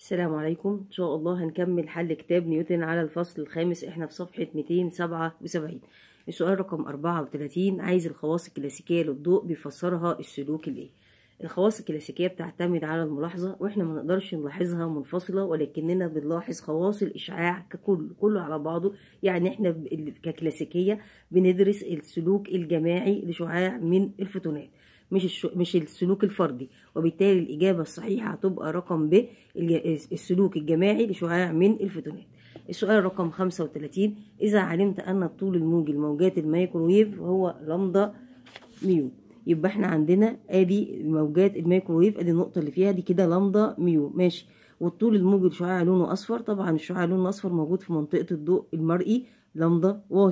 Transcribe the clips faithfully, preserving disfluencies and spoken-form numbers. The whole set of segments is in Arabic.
السلام عليكم. ان شاء الله هنكمل حل كتاب نيوتن على الفصل الخامس. احنا في صفحة مئتين وسبعة وسبعين. السؤال رقم أربعة وثلاثين، عايز الخواص الكلاسيكية للضوء بيفسرها السلوك الايه. الخواص الكلاسيكية بتعتمد على الملاحظة، واحنا ما نقدرش نلاحظها منفصلة، ولكننا بنلاحظ خواص الاشعاع ككل كله على بعضه. يعني احنا ككلاسيكية بندرس السلوك الجماعي لشعاع من الفوتونات، مش الشو... مش السلوك الفردي، وبالتالي الإجابة الصحيحة هتبقى رقم ب، السلوك الجماعي لشعاع من الفوتونات. السؤال رقم خمسة وثلاثين، إذا علمت أن الطول الموجي لموجات الميكروويف هو لامدا ميو، يبقى احنا عندنا ادي موجات الميكروويف، ادي النقطة اللي فيها دي كده لامدا ميو، ماشي. والطول الموجي لشعاع لونه أصفر، طبعا الشعاع لونه أصفر موجود في منطقة الضوء المرئي، لامدا واي.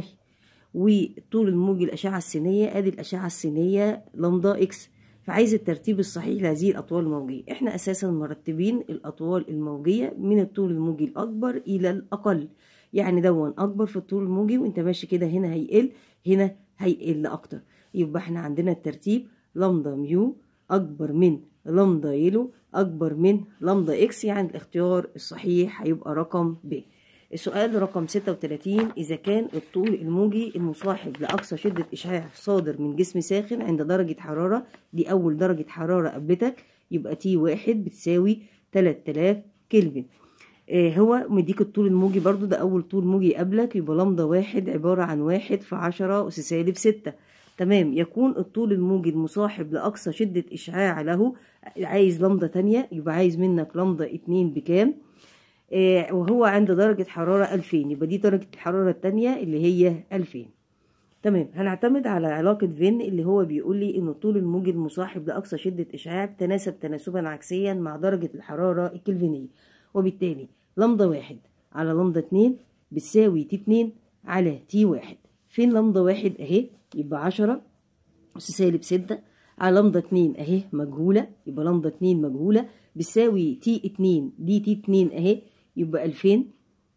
وطول الموجي الأشعة السينية، ادي الأشعة السينية لامدا اكس. فعايز الترتيب الصحيح لهذه الأطوال الموجية. احنا أساسا مرتبين الأطوال الموجية من الطول الموجي الأكبر إلى الأقل، يعني دون أكبر في الطول الموجي وأنت ماشي كده، هنا هيقل هنا هيقل أكتر. يبقى احنا عندنا الترتيب لامدا ميو أكبر من لامدا يلو أكبر من لامدا إكس، يعني الاختيار الصحيح هيبقى رقم ب. السؤال رقم ستة وثلاثين، إذا كان الطول الموجي المصاحب لأقصى شدة إشعاع صادر من جسم ساخن عند درجة حرارة، دي أول درجة حرارة قابلتك، يبقى تي واحد بتساوي تلات آلاف كلفن. آه هو مديك الطول الموجي برضو، ده أول طول موجي قابلك، يبقى لامدا واحد عبارة عن واحد في عشرة أس سالب ستة. تمام. يكون الطول الموجي المصاحب لأقصى شدة إشعاع له، عايز لامدا تانية، يبقى عايز منك لامدا اتنين بكام؟ آه وهو عند درجة حرارة ألفين، يبقى دي درجة الحرارة التانية اللي هي ألفين. تمام. هنعتمد على علاقة فين اللي هو بيقول لي إن الطول الموجي المصاحب لأقصى شدة إشعاع تناسب تناسبا عكسيا مع درجة الحرارة الكلفينية، وبالتالي لامدا واحد على لامدا اتنين بتساوي تي اتنين على تي واحد. فين لامدا واحد أهي، يبقى عشرة أس سالب ستة على لامدا اتنين أهي مجهولة، يبقى لامدا اتنين مجهولة بتساوي تي اتنين، دي تي اتنين أهي، يبقى ألفين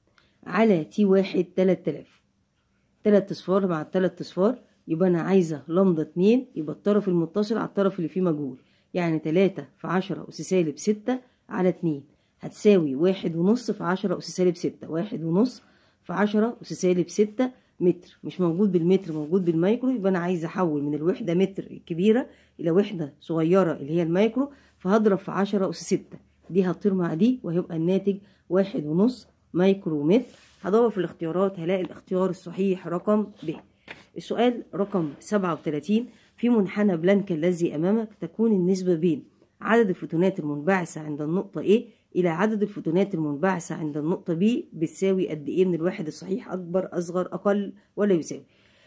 على تي واحد تلات آلاف. تلات اصفار مع التلات اصفار، يبقى انا عايزه لامدا اتنين، يبقى الطرف المتصل على الطرف اللي فيه مجهول، يعني تلاتة في عشرة أس سالب ستة على اتنين هتساوي واحد ونص في عشرة أس سالب ستة، واحد ونص في عشرة أس سالب ستة متر. مش موجود بالمتر، موجود بالمايكرو، يبقى انا عايزه احول من الوحده متر الكبيره الى وحده صغيره اللي هي المايكرو، فهضرب في عشرة أس ستة، دي هتطير مع دي وهيبقى الناتج واحد ونص مايكرو متر. هدور في الاختيارات هلاقي الاختيار الصحيح رقم ب. السؤال رقم سبعة وثلاثين، في منحنى بلانك الذي أمامك تكون النسبة بين عدد الفوتونات المنبعثة عند النقطة A إلى عدد الفوتونات المنبعثة عند النقطة B بتساوي قد إيه من الواحد الصحيح، أكبر أصغر أقل ولا يساوي؟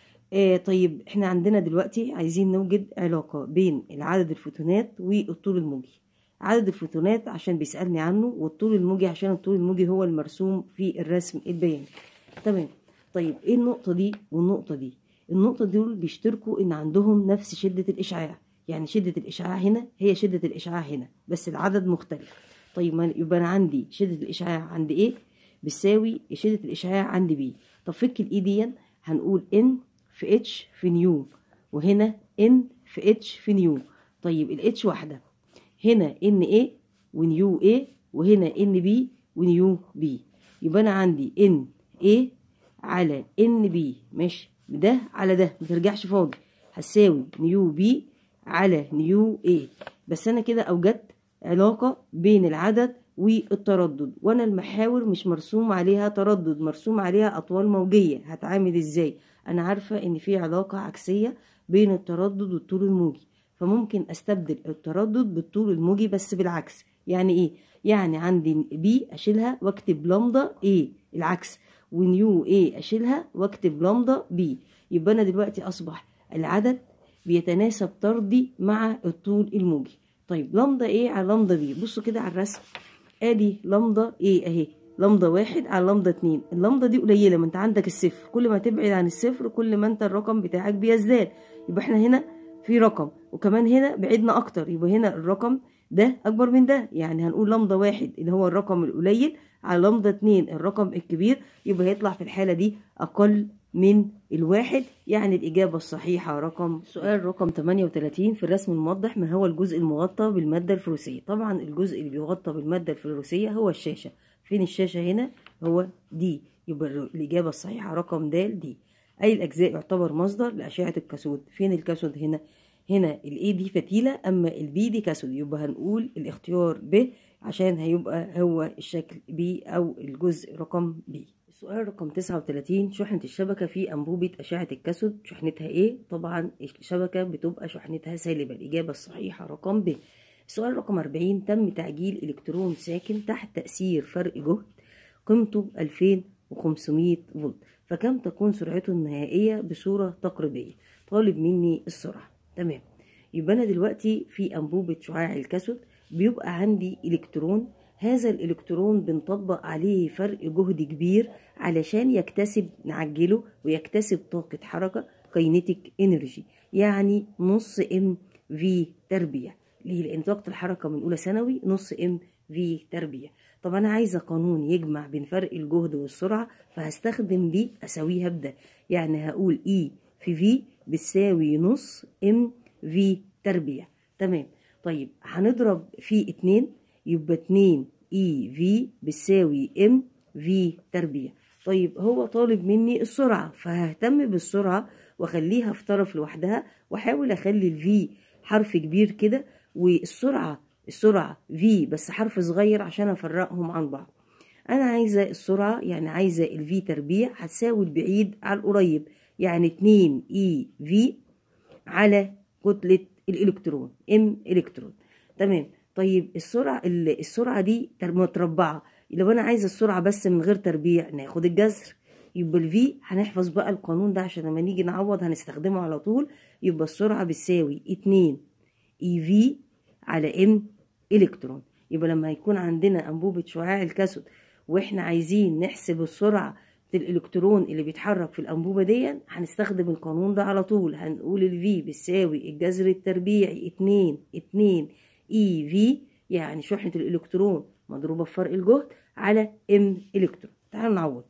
آه طيب احنا عندنا دلوقتي عايزين نوجد علاقة بين العدد الفوتونات والطول الموجي. عدد الفوتونات عشان بيسألني عنه، والطول الموجي عشان الطول الموجي هو المرسوم في الرسم البياني. تمام. طيب ايه النقطة دي والنقطة دي؟ النقطة دول بيشتركوا ان عندهم نفس شدة الاشعاع، يعني شدة الاشعاع هنا هي شدة الاشعاع هنا، بس العدد مختلف. طيب يبقى انا عندي شدة الاشعاع عند ايه بتساوي شدة الاشعاع عند بي. طب فك الاي دي هنقول ان في اتش في نيو، وهنا ان في اتش في نيو. طيب الاتش واحدة، هنا ان ايه ونيو ايه، وهنا ان بي ونيو بي، يبقى انا عندي ان ايه على ان بي، ماشي، ده على ده مترجعش فاضي، هتساوي نيو بي على نيو ايه. بس انا كده اوجدت علاقة بين العدد والتردد، وانا المحاور مش مرسوم عليها تردد، مرسوم عليها اطوال موجية. هتعامل ازاي؟ انا عارفة ان في علاقة عكسية بين التردد والطول الموجي، فممكن استبدل التردد بالطول الموجي بس بالعكس. يعني ايه؟ يعني عندي بي اشيلها واكتب لامدا ايه العكس، ونيو ايه اشيلها واكتب لامدا بي. يبقى انا دلوقتي اصبح العدد بيتناسب طردي مع الطول الموجي. طيب لامدا ايه على لامدا بي، بصوا كده على الرسم، ادي لامدا ايه اهي، لامدا واحد على لامدا اتنين. اللامدا دي قليله، ما انت عندك الصفر، كل ما تبعد عن الصفر كل ما انت الرقم بتاعك بيزداد. يبقى احنا هنا في رقم، وكمان هنا بعدنا اكتر، يبقى هنا الرقم ده اكبر من ده، يعني هنقول لامدا واحد اللي هو الرقم القليل على لامدا اتنين الرقم الكبير، يبقى هيطلع في الحالة دي اقل من الواحد، يعني الإجابة الصحيحة رقم. سؤال رقم ثمانية وثلاثين في الرسم الموضح، ما هو الجزء المغطى بالمادة الفلوسية؟ طبعا الجزء اللي بيغطى بالمادة الفلوسية هو الشاشة. فين الشاشة هنا؟ هو دي، يبقى الإجابة الصحيحة رقم د دي. أي الأجزاء يعتبر مصدر لأشعة الكاثود؟ فين الكاثود هنا؟ هنا الاي دي فتيلة، أما البي دي كاثود، يبقى هنقول الاختيار ب عشان هيبقى هو الشكل بي أو الجزء رقم بي. السؤال رقم تسعة وثلاثين، شحنة الشبكة في أنبوبة أشعة الكاثود شحنتها إيه؟ طبعا الشبكة بتبقى شحنتها سالبة، الإجابة الصحيحة رقم ب. السؤال رقم أربعين، تم تعجيل إلكترون ساكن تحت تأثير فرق جهد قيمته ألفين وخمسمائة فولت، فكم تكون سرعته النهائية بصورة تقريبية؟ طالب مني السرعة. تمام، يبقى أنا دلوقتي في أنبوبة شعاع الكاثود بيبقى عندي إلكترون، هذا الإلكترون بنطبق عليه فرق جهد كبير علشان يكتسب، نعجله ويكتسب طاقة حركة كاينيتيك انرجي، يعني نص ام في تربيع. ليه؟ لأن طاقة الحركة من أولى ثانوي نص ام في تربيع. طب أنا عايزة قانون يجمع بين فرق الجهد والسرعة، فهستخدم دي أساويها بده، يعني هقول اي في في بتساوي نص ام في تربيع. تمام، طيب هنضرب في اتنين، يبقى اتنين اي في بتساوي ام في تربيع. طيب هو طالب مني السرعة، فههتم بالسرعة واخليها في طرف لوحدها، واحاول اخلي الفي حرف كبير كده، والسرعة السرعة في بس حرف صغير عشان افرقهم عن بعض. انا عايزة السرعة، يعني عايزة الفي تربيع هتساوي البعيد على القريب، يعني اتنين اي في على كتلة الالكترون ام الكترون. تمام، طيب السرعة السرعة دي متربعة، لو انا عايزة السرعة بس من غير تربيع ناخد الجذر، يبقى الفي هنحفظ بقى القانون ده عشان لما نيجي نعوض هنستخدمه على طول. يبقى السرعة بتساوي اتنين اي في على ام الكترون. يبقى لما يكون عندنا انبوبة شعاع الكاثود واحنا عايزين نحسب السرعة الالكترون اللي بيتحرك في الانبوبه دي، هنستخدم القانون ده على طول. هنقول الفي بتساوي الجذر التربيعي اتنين اتنين اي في، يعني شحنه الالكترون مضروبه في فرق الجهد على ام الكترون. تعالوا نعوض.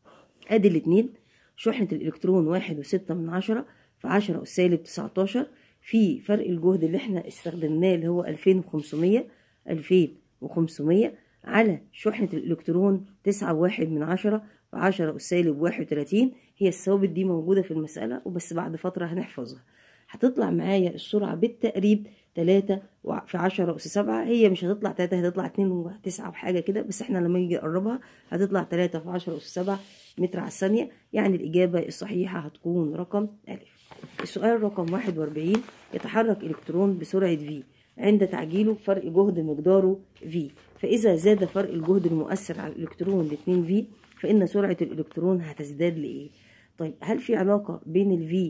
ادي الاتنين، شحنه الالكترون واحد وستة من عشرة في عشرة أس سالب تسعتاشر، في فرق الجهد اللي احنا استخدمناه اللي هو ألفين وخمسمية ألفين وخمسمية على شحنه الالكترون تسعة وواحد من عشرة في عشرة أس سالب واحد وتلاتين. هي الثوابت دي موجودة في المسألة وبس بعد فترة هنحفظها. هتطلع معايا السرعة بالتقريب تلاتة في عشرة أس سبعة، هي مش هتطلع تلاتة، هتطلع اتنين وتسعة وحاجة كده، بس احنا لما نيجي نقربها هتطلع تلاتة في عشرة أس سبعة متر على الثانية، يعني الإجابة الصحيحة هتكون رقم ألف. السؤال رقم واحد وأربعين، يتحرك إلكترون بسرعة في عند تعجيله فرق جهد مقداره في، فإذا زاد فرق الجهد المؤثر على الإلكترون ل اتنين في فإن سرعة الإلكترون هتزداد لإيه؟ طيب هل في علاقة بين الفي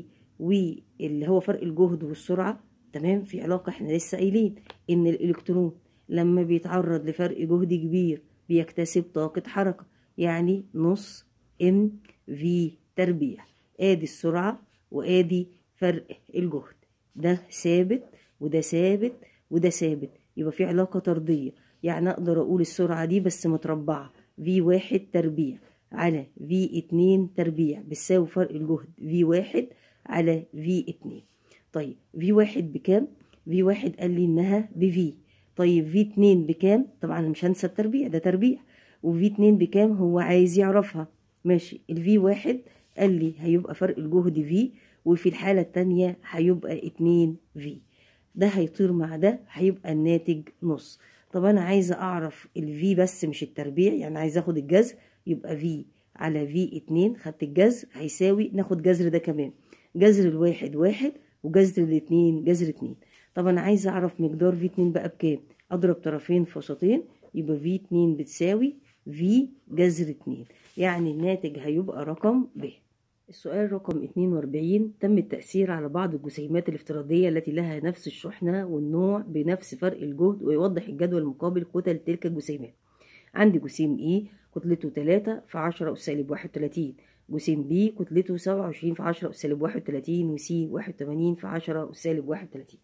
واللي هو فرق الجهد والسرعة؟ تمام، في علاقة. احنا لسه قايلين إن الإلكترون لما بيتعرض لفرق جهد كبير بيكتسب طاقة حركة، يعني نص ام في تربيع. آدي السرعة وآدي فرق الجهد، ده ثابت وده ثابت وده ثابت، يبقى في علاقة طردية. يعني أقدر أقول السرعة دي بس متربعة في واحد تربيع على في اتنين تربيع بتساوي فرق الجهد في واحد على في اتنين. طيب في واحد بكام؟ في واحد قال لي إنها بفي. طيب في اتنين بكام؟ طبعا مش هنسى التربيع، ده تربيع. وفي اتنين بكام هو عايز يعرفها. ماشي، الفي واحد قال لي هيبقى فرق الجهد في، وفي الحالة التانية هيبقى اتنين في. ده هيطير مع ده هيبقى الناتج نص. طب انا عايزه اعرف الفي بس مش التربيع، يعني عايزه اخد الجذر، يبقى في على في اتنين، خدت الجذر هيساوي، ناخد جذر ده كمان، جذر الواحد واحد وجذر الاتنين جذر اتنين. طب انا عايزه اعرف مقدار في اتنين بقى بكام، اضرب طرفين في وسطين، يبقى في اتنين بتساوي في جذر اتنين، يعني الناتج هيبقى رقم ب. السؤال رقم اتنين وأربعين، تم التأثير على بعض الجسيمات الافتراضية التي لها نفس الشحنة والنوع بنفس فرق الجهد، ويوضح الجدول المقابل كتل تلك الجسيمات. عندي جسيم E كتلته تلاتة في عشرة أس سالب واحد وتلاتين، جسيم B كتلته سبعة وعشرين في عشرة أس سالب واحد وتلاتين، وسي واحد وتمانين في عشرة أس سالب واحد وتلاتين.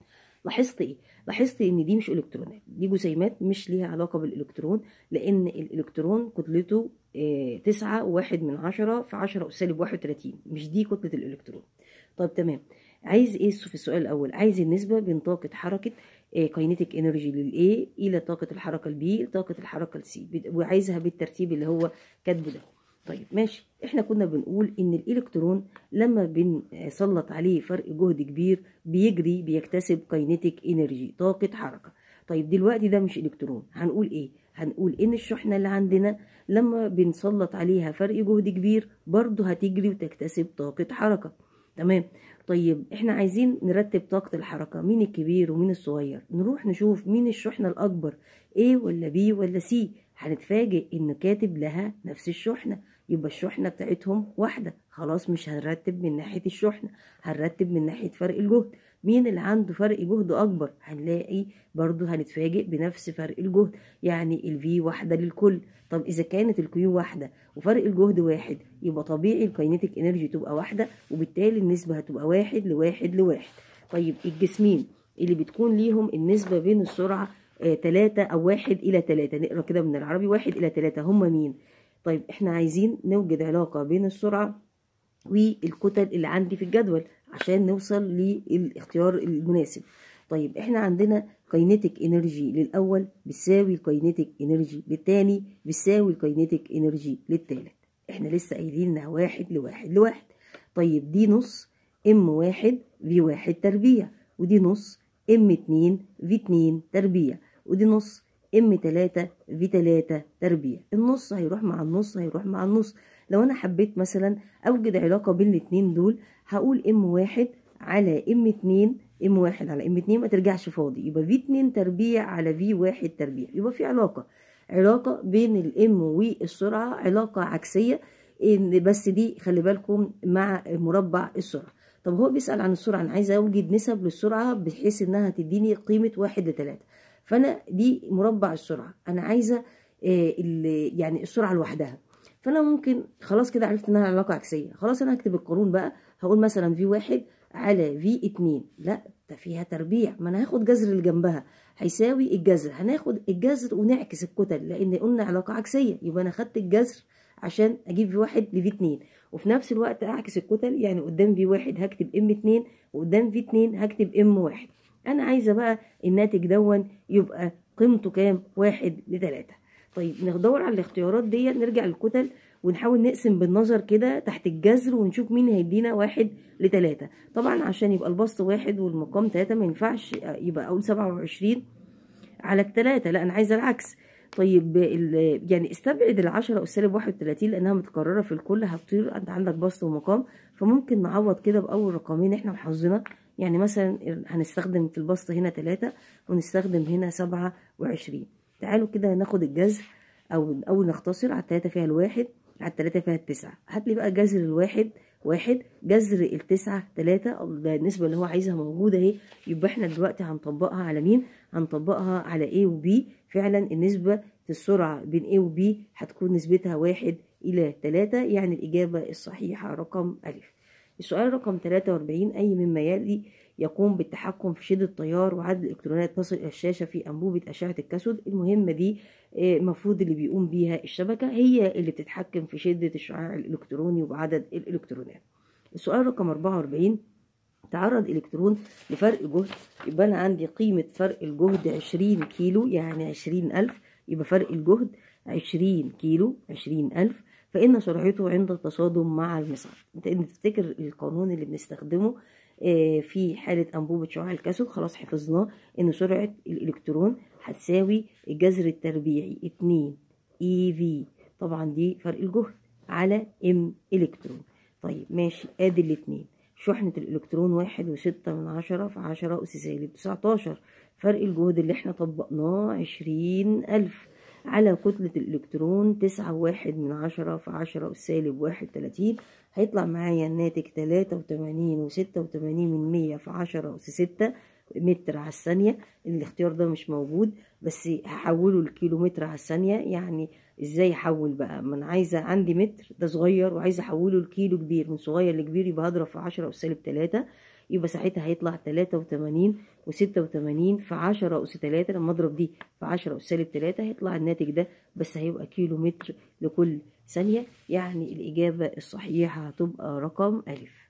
لاحظت ايه؟ لاحظت ان دي مش الكترونات، دي جسيمات مش ليها علاقه بالالكترون، لان الالكترون كتلته اه تسعة وواحد من عشرة في عشرة أس سالب واحد وتلاتين، مش دي كتله الالكترون. طب تمام، عايز ايه في السؤال الاول؟ عايز النسبه بين طاقه حركه كاينيتيك انرجي للاي الى طاقه الحركه البي طاقه الحركه السي، وعايزها بالترتيب اللي هو كاتبه ده. طيب ماشي، احنا كنا بنقول ان الالكترون لما بنسلط عليه فرق جهد كبير بيجري بيكتسب كاينيتيك انرجي طاقه حركه. طيب دلوقتي ده مش الكترون، هنقول ايه؟ هنقول ان الشحنه اللي عندنا لما بنسلط عليها فرق جهد كبير برضه هتجري وتكتسب طاقه حركه. تمام. طيب احنا عايزين نرتب طاقة الحركة، مين الكبير ومين الصغير؟ نروح نشوف مين الشحنة الأكبر، A ولا B ولا C. هنتفاجئ إنه كاتب لها نفس الشحنة، يبقى الشحنة بتاعتهم واحدة. خلاص مش هنرتب من ناحية الشحنة، هنرتب من ناحية فرق الجهد. مين اللي عنده فرق جهد أكبر؟ هنلاقي برضو هنتفاجئ بنفس فرق الجهد، يعني الفي واحدة للكل. طب إذا كانت الكيو واحدة وفرق الجهد واحد، يبقى طبيعي الكاينيتيك انرجي تبقى واحدة، وبالتالي النسبة هتبقى واحد لواحد لواحد. طيب الجسمين اللي بتكون ليهم النسبة بين السرعة آه تلاتة أو واحد إلى تلاتة، نقرا كده من العربي واحد إلى تلاتة، هما مين؟ طيب احنا عايزين نوجد علاقة بين السرعة والكتل اللي عندي في الجدول عشان نوصل للاختيار المناسب. طيب احنا عندنا كاينيتيك انرجي للاول بتساوي الكاينيتيك انرجي للتاني بتساوي الكاينيتيك انرجي للتالت. احنا لسه قايلين انها واحد لواحد لواحد. طيب دي نص ام واحد في واحد تربيع، ودي نص ام اتنين في اتنين تربيع، ودي نص ام تلاتة في تلاتة تربيع. النص هيروح مع النص هيروح مع النص. لو انا حبيت مثلا اوجد علاقة بين الاتنين دول، هقول ام واحد على ام اتنين، ام واحد على ام اتنين ما ترجعش فاضي، يبقى في اتنين تربيع على في واحد تربيع، يبقى في علاقة علاقة بين الام والسرعة، علاقة عكسية، ان بس دي خلي بالكم مع مربع السرعة. طب هو بيسأل عن السرعة، انا عايزة اوجد نسب للسرعة بحيث انها تديني قيمة واحد لتلاتة، فانا دي مربع السرعة، انا عايزة آه يعني السرعة لوحدها. فانا ممكن خلاص كده عرفت انها علاقة عكسية، خلاص انا هكتب القانون بقى، هقول مثلا في واحد على في اتنين، لا ده فيها تربيع، ما انا هاخد جذر اللي جنبها هيساوي الجذر، هناخد الجذر ونعكس الكتل لان قلنا علاقة عكسية، يبقى انا خدت الجذر عشان اجيب في واحد لفي اتنين، وفي نفس الوقت اعكس الكتل، يعني قدام في واحد هكتب ام اتنين وقدام في اتنين هكتب ام واحد. انا عايزة بقى الناتج دون يبقى قيمته كام؟ واحد لتلاتة. طيب ندور على الاختيارات دي، نرجع للكتل ونحاول نقسم بالنظر كده تحت الجذر ونشوف مين هيدينا واحد لتلاتة. طبعا عشان يبقى البسط واحد والمقام تلاتة ما ينفعش يبقى اقول سبعة وعشرين على التلاتة، لا انا عايزه العكس. طيب يعني استبعد العشرة أس سالب واحد وتلاتين لانها متكرره في الكل هتطير، انت عندك بسط ومقام، فممكن نعوض كده باول رقمين احنا وحظنا، يعني مثلا هنستخدم في البسط هنا تلاتة ونستخدم هنا سبعة وعشرين. تعالوا كده ناخد الجذر او اول نختصر، على التلاتة فيها الواحد، على التلاتة فيها التسعة، هات لي بقى جذر الواحد واحد، جذر التسعة تلاتة، النسبة اللي هو عايزها موجودة اهي، يبقى احنا دلوقتي هنطبقها على مين؟ هنطبقها على A و B. فعلا النسبة السرعة بين A و B هتكون نسبتها واحد إلى تلاتة، يعني الإجابة الصحيحة رقم ألف. السؤال رقم تلاتة وأربعين، أي مما يلي يقوم بالتحكم في شدة التيار وعدد الإلكترونات تصل إلى الشاشة في أنبوبة أشعة الكاثود؟ المهمة دي المفروض اللي بيقوم بيها الشبكة هي اللي بتتحكم في شدة الشعاع الإلكتروني وعدد الإلكترونات. السؤال رقم أربعة وأربعين، تعرض إلكترون لفرق جهد، يبقى أنا عندي قيمة فرق الجهد عشرين كيلو، يعني عشرين ألف، يبقى فرق الجهد عشرين كيلو عشرين ألف، فإن سرعته عند التصادم مع المصعد. أنت تفتكر القانون اللي بنستخدمه في حالة أنبوبة شعاع الكاثود، خلاص حفظناه، إن سرعة الإلكترون هتساوي الجذر التربيعي اتنين اي في، طبعا دي فرق الجهد على ام إلكترون. طيب ماشي، ادي الاتنين، شحنة الإلكترون واحد وستة من عشرة في عشرة أس سالب تسعتاشر، فرق الجهد اللي احنا طبقناه عشرين ألف، على كتلة الإلكترون تسعة وواحد من عشرة في عشرة أس سالب واحد وتلاتين، هيطلع معايا الناتج تلاتة وتمانين وستة وتمانين من مية في عشرة أس ستة متر على الثانية. الاختيار ده مش موجود، بس هحوله لكيلومتر على الثانية. يعني ازاي احول بقى؟ ما انا عايزة عندي متر ده صغير وعايزة احوله لكيلو كبير، من صغير لكبير يبقى هضرب في عشرة أس سالب تلاتة، يبقى ساعتها هيطلع تلاتة وتمانين وستة وتمانين في عشرة أس تلاتة. لما اضرب دي في عشرة أس سالب تلاتة هيطلع الناتج ده، بس هيبقى كيلو متر لكل ثانية. يعني الإجابة الصحيحة هتبقى رقم ألف.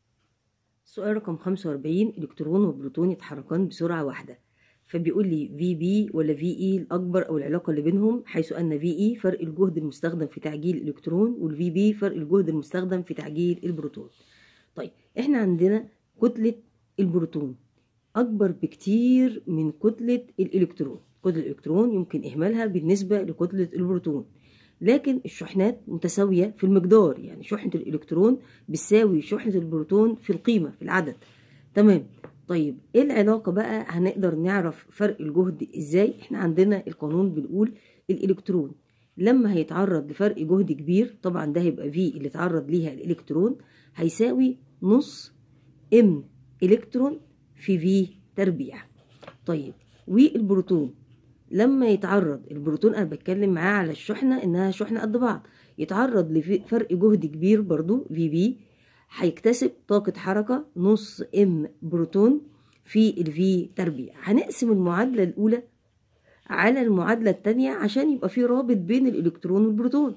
سؤال رقم خمسة وأربعين، إلكترون وبروتون يتحركان بسرعة واحدة، فبيقول لي في بي ولا في اي الأكبر أو العلاقة اللي بينهم، حيث أن في اي فرق الجهد المستخدم في تعجيل الإلكترون والفي بي فرق الجهد المستخدم في تعجيل البروتون. طيب احنا عندنا كتلة البروتون أكبر بكتير من كتلة الإلكترون. كتلة الإلكترون يمكن إهمالها بالنسبة لكتلة البروتون، لكن الشحنات متساوية في المقدار، يعني شحنة الإلكترون بتساوي شحنة البروتون في القيمة في العدد. تمام. طيب ايه العلاقة بقى؟ هنقدر نعرف فرق الجهد ازاي؟ احنا عندنا القانون بنقول الإلكترون لما هيتعرض لفرق جهد كبير، طبعا ده هيبقى في اللي اتعرض ليها الإلكترون، هيساوي نص ام إلكترون في في تربيع. طيب والبروتون لما يتعرض، البروتون انا بتكلم معاه على الشحنه انها شحنه قد بعض، يتعرض لفرق جهد كبير برضو في بي، هيكتسب طاقه حركه نص ام بروتون في الفي تربيع. هنقسم المعادله الاولى على المعادله الثانيه عشان يبقى في رابط بين الالكترون والبروتون،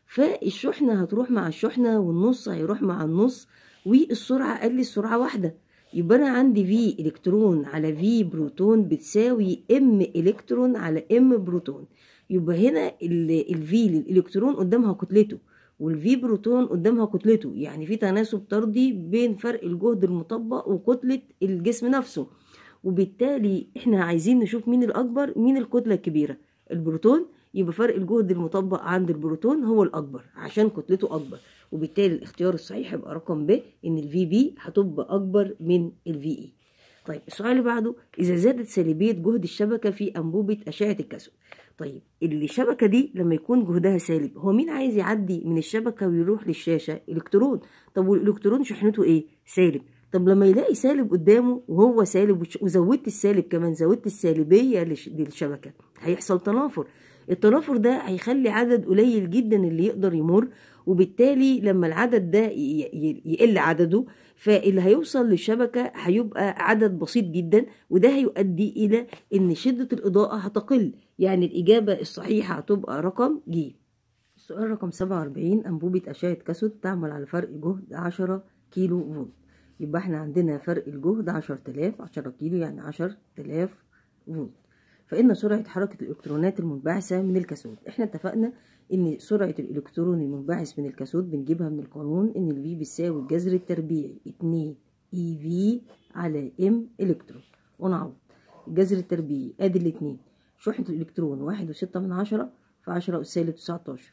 فالشحنه هتروح مع الشحنه والنص هيروح مع النص، والسرعه قال لي السرعه واحده، يبقى انا عندي في الكترون على في بروتون بتساوي ام الكترون على ام بروتون. يبقى هنا الفي للالكترون قدامها كتلته والفي بروتون قدامها كتلته، يعني في تناسب طردي بين فرق الجهد المطبق وكتله الجسم نفسه، وبالتالي احنا عايزين نشوف مين الاكبر، مين الكتله الكبيره، البروتون، يبقى فرق الجهد المطبق عند البروتون هو الاكبر عشان كتلته اكبر، وبالتالي الاختيار الصحيح يبقى رقم ب، ان الفي بي هتبقى اكبر من الفي اي. طيب السؤال اللي بعده، اذا زادت سالبيه جهد الشبكه في انبوبه اشعه الكاثود. طيب الشبكه دي لما يكون جهدها سالب، هو مين عايز يعدي من الشبكه ويروح للشاشه؟ الكترون. طب والالكترون شحنته ايه؟ سالب. طب لما يلاقي سالب قدامه وهو سالب وزودت السالب كمان، زودت السالبيه للشبكه، هيحصل تنافر. التنافر ده هيخلي عدد قليل جدا اللي يقدر يمر، وبالتالي لما العدد ده يقل عدده، فاللي هيوصل للشبكة هيبقى عدد بسيط جدا، وده هيؤدي إلى إن شدة الإضاءة هتقل. يعني الإجابة الصحيحة هتبقى رقم ج. السؤال رقم سبعة وأربعين، أنبوبة أشعة كاثود تعمل على فرق جهد عشرة كيلو فولت. يبقى احنا عندنا فرق الجهد عشرة آلاف، عشرة كيلو يعني عشرة آلاف فولت. فإن سرعة حركة الإلكترونات المنبعثة من الكاثود، احنا اتفقنا إن سرعة الإلكترون المنبعث من الكاثود بنجيبها من القانون، إن الفي بيساوي الجذر التربيعي اتنين اي في على ام إلكترون، ونعوض الجذر التربيعي ادي الاتنين، شحنة الإلكترون واحد وستة من عشرة في عشرة أس سالب تسعتاشر،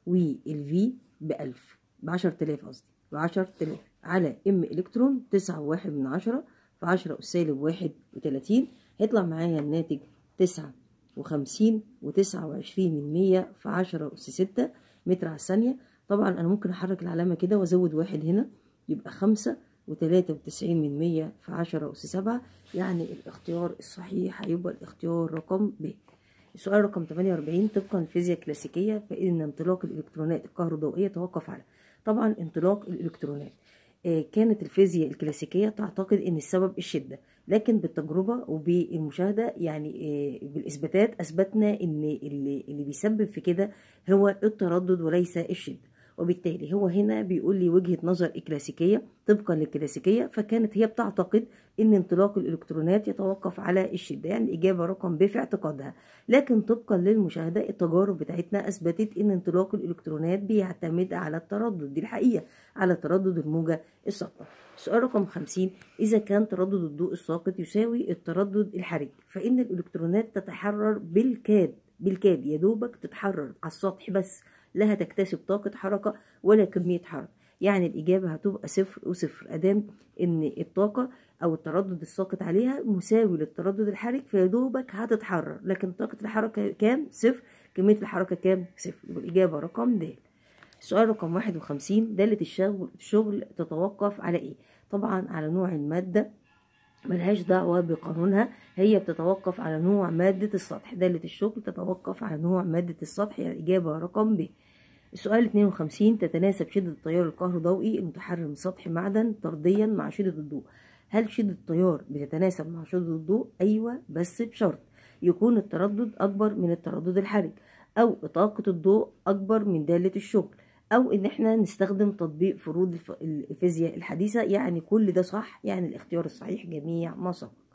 والفي بألف بعشرة آلاف قصدي بعشرة آلاف على ام إلكترون تسعة وواحد من عشرة في عشرة أس سالب واحد وتلاتين، هيطلع معايا الناتج تسعة وخمسين وتسعة وعشرين من مية في عشرة أس ستة متر على الثانية. طبعا أنا ممكن أحرك العلامة كده وأزود واحد هنا، يبقى خمسة وتلاتة وتسعين من مية في عشرة أس سبعة، يعني الاختيار الصحيح هيبقى الاختيار رقم ب. السؤال رقم تمانية وأربعين، طبقا للفيزياء الكلاسيكية فإن انطلاق الإلكترونات الكهروضوئية توقف على، طبعا انطلاق الإلكترونات كانت الفيزياء الكلاسيكية تعتقد ان السبب الشدة، لكن بالتجربة وبالمشاهدة يعني بالإثباتات أثبتنا ان اللي, اللي بيسبب في كده هو التردد وليس الشدة، وبالتالي هو هنا بيقول لي وجهة نظر الكلاسيكية. طبقا للكلاسيكية فكانت هي بتعتقد ان انطلاق الإلكترونات يتوقف على الشدة، يعني الإجابة رقم ب في اعتقادها، لكن طبقا للمشاهدة التجارب بتاعتنا أثبتت ان انطلاق الإلكترونات بيعتمد على التردد، دي الحقيقة، على تردد الموجة الساقطة. السؤال رقم خمسين، إذا كان تردد الضوء الساقط يساوي التردد الحرج، فإن الإلكترونات تتحرر بالكاد بالكاد يا دوبك تتحرر على السطح بس، لا هتكتسب طاقة حركة ولا كمية حركة، يعني الإجابة هتبقى صفر وصفر أدام إن الطاقة أو التردد الساقط عليها مساوي للتردد الحرج، فيا دوبك هتتحرر، لكن طاقة الحركة كام؟ صفر، كمية الحركة كام؟ صفر، يبقى الإجابة رقم د. السؤال رقم واحد وخمسين، دالة الشغل الشغل تتوقف على ايه؟ طبعا على نوع المادة، ملهاش دعوة بقانونها، هي بتتوقف على نوع مادة السطح، دالة الشغل تتوقف على نوع مادة السطح، يعني الإجابة رقم ب. السؤال اتنين وخمسين، تتناسب شدة التيار الكهروضوئي المتحرر من سطح معدن طرديا مع شدة الضوء، هل شدة التيار بتتناسب مع شدة الضوء؟ أيوة، بس بشرط يكون التردد أكبر من التردد الحرج، أو طاقة الضوء أكبر من دالة الشغل، أو إن احنا نستخدم تطبيق فروض الفيزياء الحديثة. يعني كل ده صح، يعني الاختيار الصحيح جميع ما سبق.